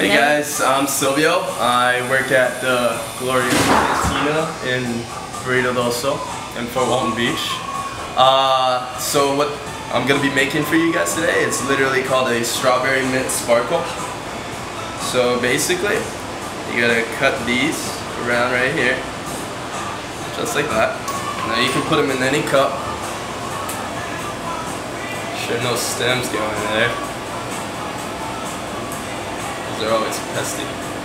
Hey guys, I'm Silvio. I work at the Gloria Cantina in Burrito Doso in Fort Walton Beach. So what I'm gonna be making for you guys today, it's literally called a strawberry mint sparkle. So basically, you gotta cut these around right here, just like that. Now you can put them in any cup. Sure, no stems going in there. They're always pesty.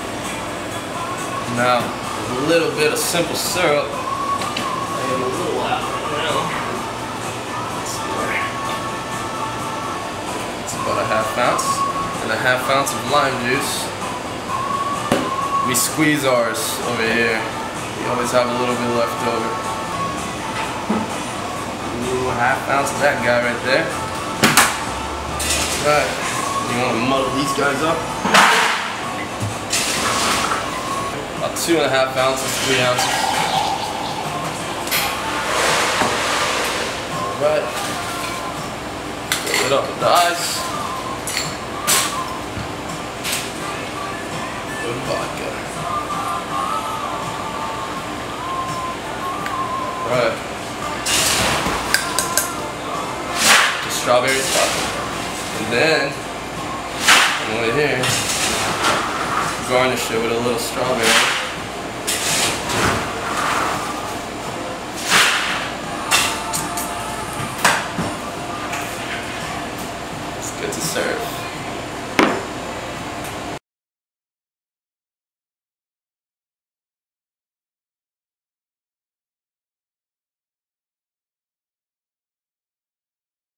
Now, a little bit of simple syrup. I am a little out now. Let's see there. It's about a ½ ounce and a ½ ounce of lime juice. We squeeze ours over here. We always have a little bit left over. Ooh, a ½ ounce of that guy right there. Right. You want to muddle these guys up? About 2½ ounces, 3 ounces. Alright. Fill it up with the ice. With vodka. Alright. The strawberry top. And then, over here, garnish it with a little strawberry. It's good to serve.